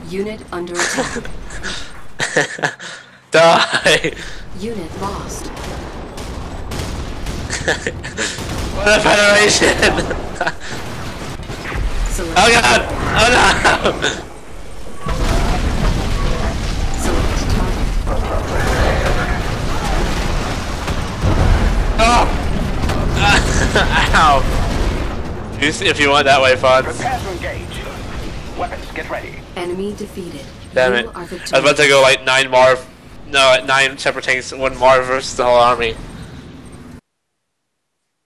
Unit under attack. Die! Unit lost. What a federation! Select Oh god! Oh no! Select target. Oh! Ow! If you went that way, Fonz. Prepare to engage. Weapons, get ready. Enemy defeated. Damn You it. are I was about to go like 9 separate tanks, 1 Marv versus the whole army.